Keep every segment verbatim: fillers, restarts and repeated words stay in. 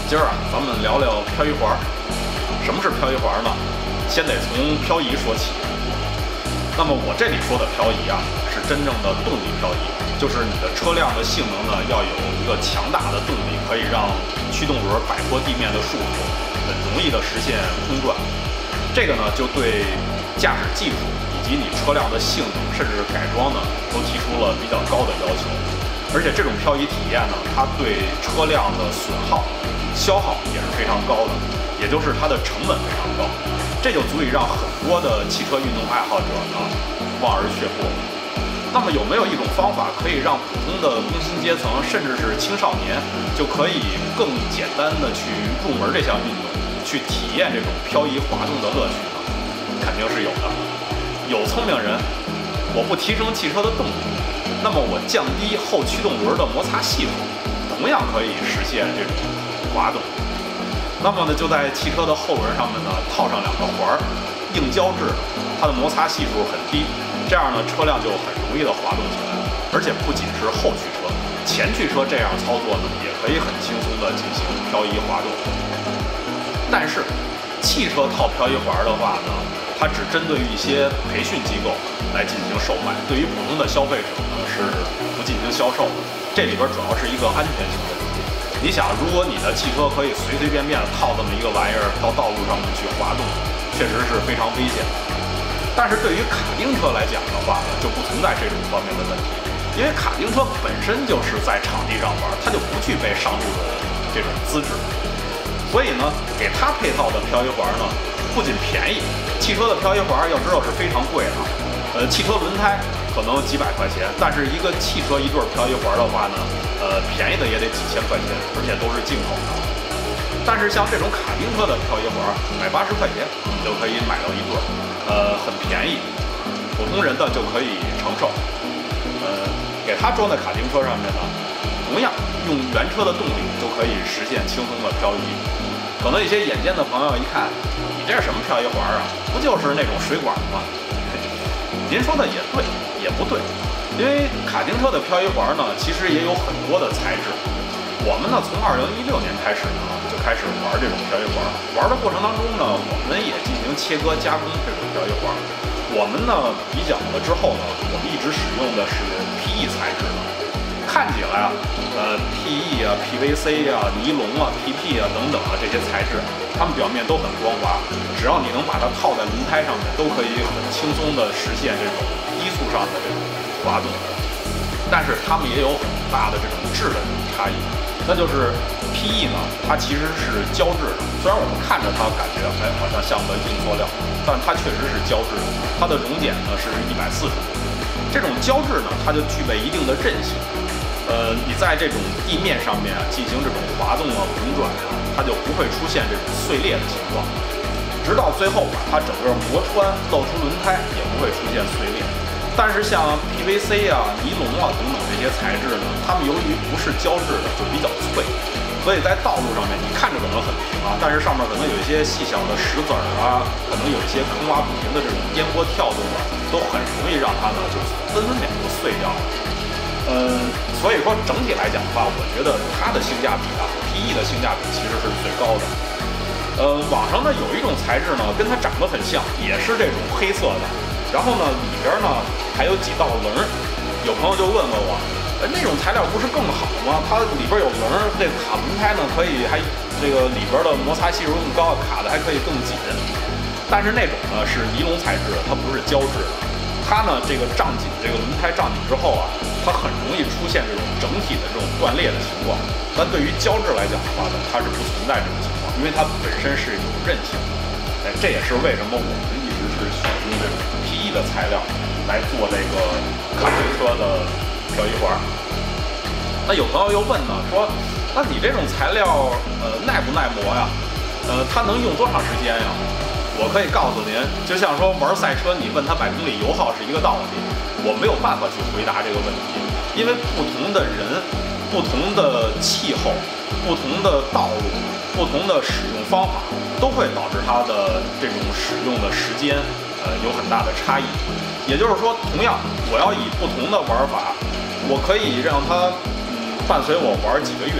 今儿啊，咱们聊聊漂移环。什么是漂移环呢？先得从漂移说起。那么我这里说的漂移啊，是真正的动力漂移，就是你的车辆的性能呢，要有一个强大的动力，可以让驱动轮摆脱地面的束缚，很容易的实现空转。这个呢，就对驾驶技术以及你车辆的性能，甚至是改装呢，都提出了比较高的要求。而且这种漂移体验呢，它对车辆的损耗、消耗也是非常高的，也就是它的成本非常高，这就足以让很多的汽车运动爱好者呢望而却步。那么有没有一种方法可以让普通的工薪阶层，甚至是青少年，就可以更简单的去入门这项运动，去体验这种漂移滑动的乐趣呢？肯定是有的。有聪明人，我不提升汽车的动力，那么我降低后驱动轮的摩擦系数，同样可以实现这种滑动。那么呢，就在汽车的后轮上面呢套上两个环儿，硬胶制的，它的摩擦系数很低，这样呢车辆就很容易的滑动起来。而且不仅是后驱车，前驱车这样操作呢，也可以很轻松的进行漂移滑动。但是汽车套漂移环的话呢，它只针对于一些培训机构来进行售卖，对于普通的消费者呢是不进行销售的。这里边主要是一个安全性问题。你想，如果你的汽车可以随随便便的套这么一个玩意儿到道路上面去滑动，确实是非常危险的。但是对于卡丁车来讲的话呢，就不存在这种方面的问题，因为卡丁车本身就是在场地上玩，它就不具备上路的这种资质。所以呢，给它配套的漂移环呢，不仅便宜，汽车的漂移环要知道是非常贵的，呃，汽车轮胎可能几百块钱，但是一个汽车一对漂移环的话呢，呃，便宜的也得几千块钱，而且都是进口的。但是像这种卡丁车的漂移环，百八十块钱你就可以买到一对，呃，很便宜，普通人的就可以承受。呃，给它装在卡丁车上面呢，同样用原车的动力就可以实现轻松的漂移。可能一些眼尖的朋友一看，你这是什么漂移环啊？不就是那种水管吗？您说的也对，也不对，因为卡丁车的漂移环呢，其实也有很多的材质。我们呢，从二零一六年开始呢，就开始玩这种漂移环。玩的过程当中呢，我们也进行切割加工这种漂移环。我们呢比较了之后呢，我们一直使用的是 P E 材质的。看起来啊，呃 ，P E 啊、P V C 啊、尼龙啊、P P 啊等等啊这些材质，它们表面都很光滑，只要你能把它套在轮胎上面，都可以很轻松的实现这种低速上的这种滑动。但是它们也有很大的这种质的这种差异，那就是 P E 呢，它其实是胶质的，虽然我们看着它感觉哎好像像个硬塑料，但它确实是胶质的，它的熔点呢是一百四十度。这种胶质呢，它就具备一定的韧性。呃，你在这种地面上面啊进行这种滑动啊、滚转啊，它就不会出现这种碎裂的情况。直到最后把它整个磨穿，露出轮胎，也不会出现碎裂。但是像 P V C 啊、尼龙啊等等这些材质呢，它们由于不是胶质的，就比较脆，所以在道路上面你看着可能很平啊，但是上面可能有一些细小的石子儿啊，可能有一些坑洼不平的这种颠簸跳动啊，都很容易让它呢就分分秒就碎掉了。嗯，所以说整体来讲的话，我觉得它的性价比啊 ，P E 的性价比其实是最高的。呃，网上呢有一种材质呢，跟它长得很像，也是这种黑色的，然后呢里边呢还有几道棱。有朋友就问问我，呃，那种材料不是更好吗？它里边有棱，这个卡轮胎呢可以还这个里边的摩擦系数更高，卡的还可以更紧。但是那种呢是尼龙材质的，它不是胶质的。它呢，这个胀紧，这个轮胎胀紧之后啊，它很容易出现这种整体的这种断裂的情况。但对于胶质来讲的话呢，它是不存在这种情况，因为它本身是有韧性。哎，这也是为什么我们一直是选用这种 P E 的材料来做这个卡丁车的漂移环。那有朋友又问呢，说，那你这种材料，呃，耐不耐磨呀？呃，它能用多长时间呀？我可以告诉您，就像说玩赛车，你问他百公里油耗是一个道理，我没有办法去回答这个问题，因为不同的人、不同的气候、不同的道路、不同的使用方法，都会导致它的这种使用的时间，呃，有很大的差异。也就是说，同样我要以不同的玩法，我可以让它嗯伴随我玩几个月，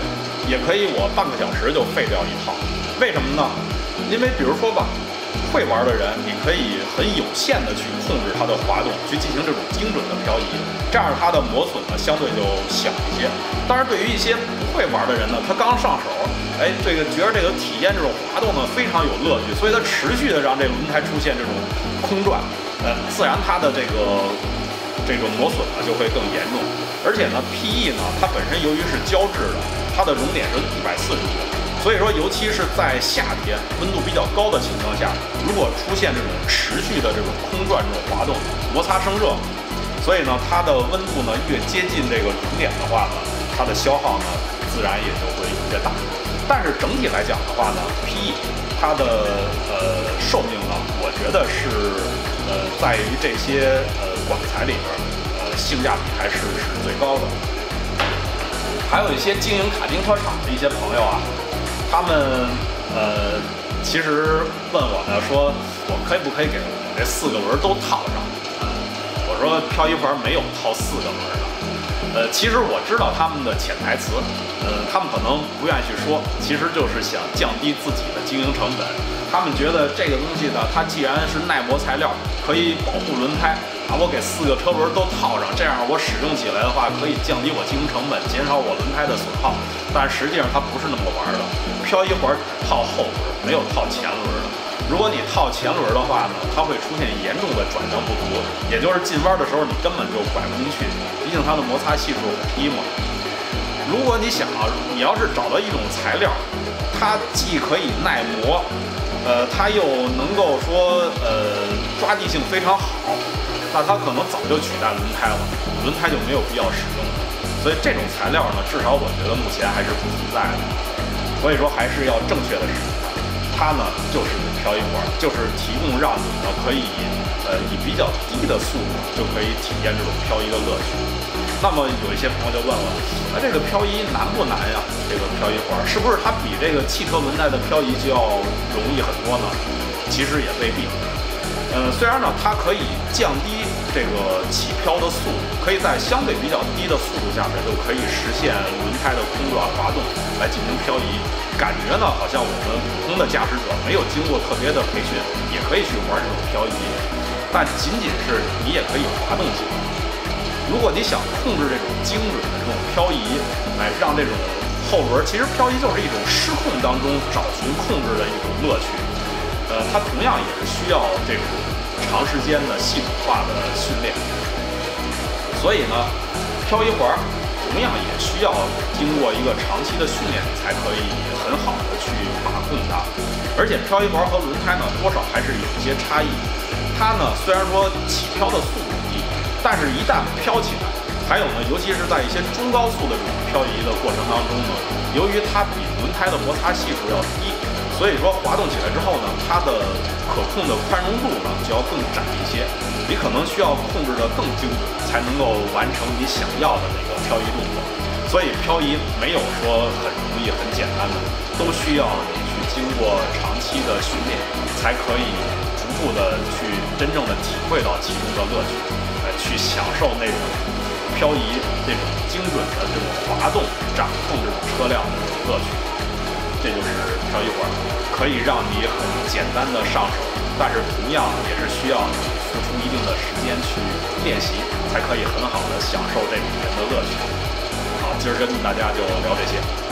也可以我半个小时就废掉一套。为什么呢？因为比如说吧，会玩的人，你可以很有限的去控制它的滑动，去进行这种精准的漂移，这样它的磨损呢相对就小一些。当然，对于一些不会玩的人呢，他刚上手，哎，这个觉得这个体验这种滑动呢非常有乐趣，所以他持续的让这个轮胎出现这种空转，呃，自然它的这个这个磨损呢就会更严重。而且呢 ，P E 呢，它本身由于是胶质的，它的熔点是一百四十度。所以说，尤其是在夏天温度比较高的情况下，如果出现这种持续的这种空转这种滑动，摩擦生热，所以呢，它的温度呢越接近这个熔点的话呢，它的消耗呢自然也就会越大。但是整体来讲的话呢 ，P E 它的呃寿命呢，我觉得是呃在于这些呃管材里边，呃性价比还是是最高的。还有一些经营卡丁车场的一些朋友啊。他们呃，其实问我呢，说我可以不可以给我这四个轮都套上？呃，我说漂移环没有套四个轮的。呃，其实我知道他们的潜台词，呃，他们可能不愿意去说，其实就是想降低自己的经营成本。他们觉得这个东西呢，它既然是耐磨材料，可以保护轮胎，啊，我给四个车轮都套上，这样我使用起来的话，可以降低我经营成本，减少我轮胎的损耗。但实际上它不是那么玩的。漂移环套后轮，没有套前轮的。如果你套前轮的话呢，它会出现严重的转向不足，也就是进弯的时候你根本就拐不进去，毕竟它的摩擦系数很低嘛。如果你想啊，你要是找到一种材料，它既可以耐磨，呃，它又能够说呃抓地性非常好，那它可能早就取代轮胎了，轮胎就没有必要使用了。所以这种材料呢，至少我觉得目前还是不存在的。所以说还是要正确的使用它。它呢就是漂移环，就是提供让你呢可以呃以比较低的速度就可以体验这种漂移的乐趣。那么有一些朋友就问了，啊这个漂移难不难呀？这个漂移环是不是它比这个汽车轮胎的漂移就要容易很多呢？其实也未必。呃，虽然呢，它可以降低这个起漂的速度，可以在相对比较低的速度下面就可以实现轮胎的空转滑动来进行漂移。感觉呢，好像我们普通的驾驶者没有经过特别的培训，也可以去玩这种漂移，但仅仅是你也可以滑动起来。如果你想控制这种精准的这种漂移，来让这种后轮，其实漂移就是一种失控当中找寻控制的一种乐趣。呃，它同样也是需要这种长时间的系统化的训练，所以呢，漂移环同样也需要经过一个长期的训练，才可以很好的去把控它。而且漂移环和轮胎呢，多少还是有一些差异。它呢，虽然说起漂的速度低，但是一旦飘起来，还有呢，尤其是在一些中高速的这种漂移的过程当中呢，由于它比轮胎的摩擦系数要低。所以说滑动起来之后呢，它的可控的宽容度呢就要更窄一些，你可能需要控制的更精准，才能够完成你想要的那个漂移动作。所以漂移没有说很容易、很简单的，都需要你去经过长期的训练，才可以逐步的去真正的体会到其中的乐趣，呃，去享受那种漂移这种精准的这种滑动、掌控这种车辆的这种乐趣。这就是漂移环，可以让你很简单的上手，但是同样也是需要你付出一定的时间去练习，才可以很好的享受这里面的乐趣。好，今儿跟大家就聊这些。